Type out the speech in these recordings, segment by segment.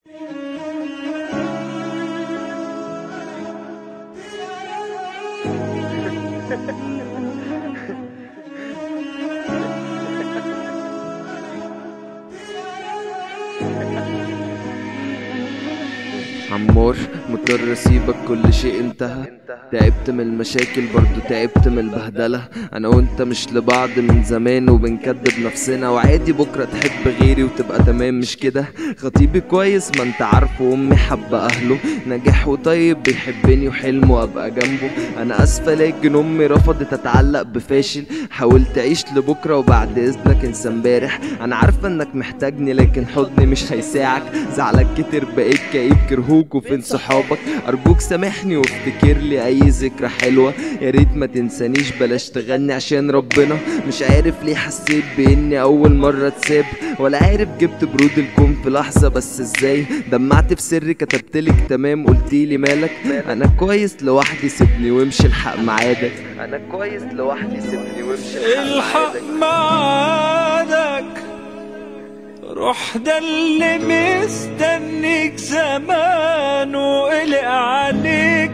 عمار مضطر اسيبك، كل شيء انتهى. تعبت من المشاكل برضو تعبت من البهدلة. انا وانت مش لبعض من زمان وبنكدب نفسنا، وعادي بكرة تحب غيري وتبقى تمام مش كده. خطيبي كويس ما انت عارفه، وامي حابة اهله، ناجح وطيب بيحبني وحلمه ابقى جنبه. انا اسفة لكن امي رفضت اتعلق بفاشل. حاولت اعيش لبكرة وبعد اذنك انسى امبارح. انا عارفة انك محتاجني لكن حضني مش هيساعك. زعلك كتر بقيت كئيب كرهوك وفين صحابك. ارجوك سامحني وافتكر لي اي ذكرى حلوة. يا ريت ما تنسانيش بلاش تغني عشان ربنا. مش عارف ليه حسيت باني اول مرة اتساب، ولا عارف جبت برود الكون في لحظة، بس ازاي دمعت في سري كتبتلك تمام قلتيلي مالك. انا كويس لوحدي سيبني وامشي الحق معادك. انا كويس لوحدي سيبني وامشي الحق معادك. روح ده اللي مستنيك زمان وقلق عليك.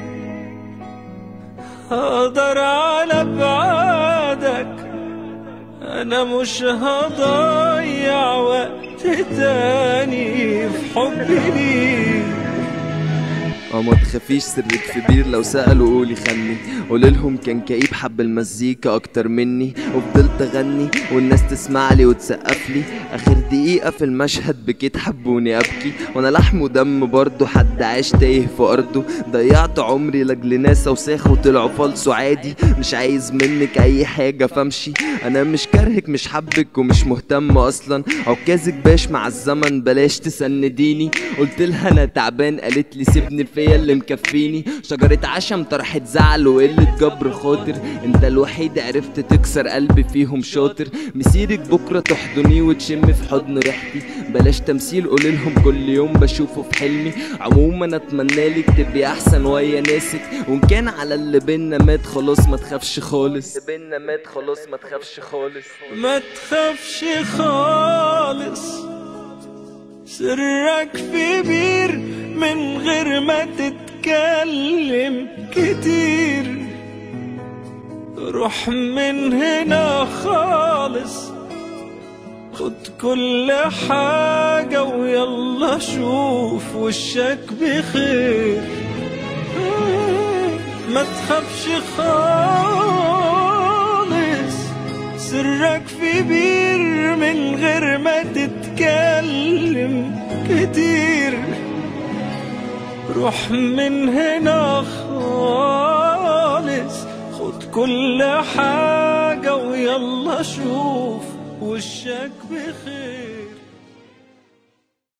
هقدر على بعادك، انا مش هضيع وقت تاني في حبي ليك. ما تخافيش سرك في بير، لو سألوا قولي خني. قوليلهم كان كئيب حب المزيكا اكتر مني، وفضلت اغني والناس تسمع لي وتسقف لي. اخر دقيقة في المشهد بكيت حبوني ابكي، وانا لحم ودم برضه حد عاش تايه في ارضه. ضيعت عمري لاجل ناس اوساخ وطلعوا فالصو عادي. مش عايز منك اي حاجة فامشي. انا مش كارهك مش حبك ومش مهتم اصلا. عكازك باش مع الزمن بلاش تسنديني. قلت لها انا تعبان قالت لي سيبني فيا اللي مكفيني. شجرة عشم طرحت زعل وقلة جبر خاطر. انت الوحيد عرفت تكسر قلبي فيهم شاطر. مسيرك بكرة تحضني وتشم في حضن ريحتي. بلاش تمثيل قوليلهم كل يوم بشوفه في حلمي. عموما اتمنالك تبقي احسن ويا ناسك، وان كان على اللي بينا مات خلاص ما تخافش خالص. بينا مات خلاص ما تخافش خالص. ما تخافش خالص. سرك في بير من غير ما تتكلم كتير. روح من هنا خالص، خد كل حاجة ويلا شوف وشك بخير. ما تخافش خالص. سرك في بير من غير ما تتكلم كتير. روح من هنا خالص، خد كل حاجة ويلا شوف وشك بخير.